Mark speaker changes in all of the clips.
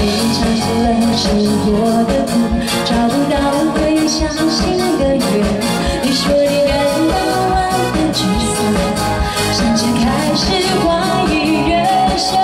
Speaker 1: 你尝尽了生活的苦，找不到会相信的人。你说你感到万分沮丧，甚至开始怀疑人生。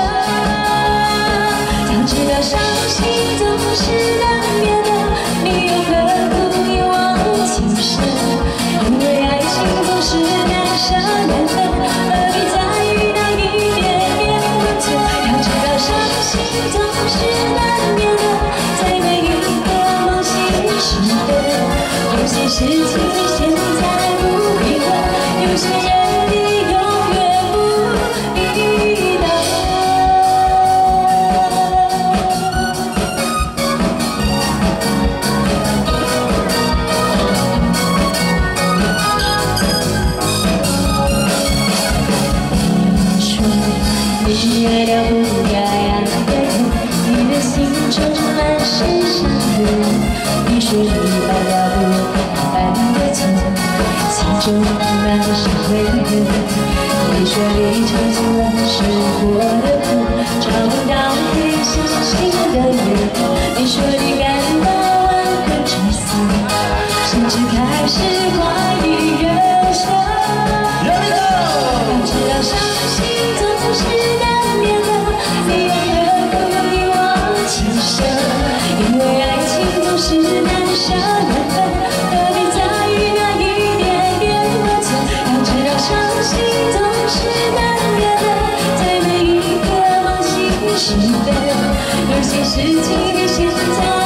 Speaker 1: 早知道伤心总是难免的，你又何苦一往情深？因为爱情总是难舍难分，何必在意那一点点温存？要知道伤心总是难免的，在每一个梦醒时分，有些事情你现在不必问，有些人你永远不必等。说你爱了不该爱的人，你的心充满是伤痕。你说你爱了不该爱的错，心中满是悔恨。你说你尝尽了生活的苦，找不到会相信的人。你说你感到万分沮丧，甚至开始怀疑人生。要知道伤心总是难免的，你又何苦一往情深？因为爱情总是难舍难分，何必在意那一点点温存？要知道伤心总是难免的，在每一个梦醒时分，有些事情你现在